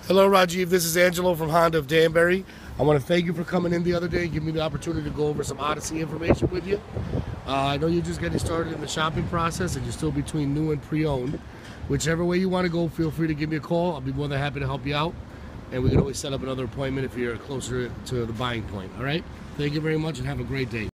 Hello, Rajiv. This is Angelo from Honda of Danbury. I want to thank you for coming in the other day and giving me the opportunity to go over some Odyssey information with you. I know you're just getting started in the shopping process and you're still between new and pre-owned. Whichever way you want to go, feel free to give me a call. I'll be more than happy to help you out. And we can always set up another appointment if you're closer to the buying point. All right? Thank you very much and have a great day.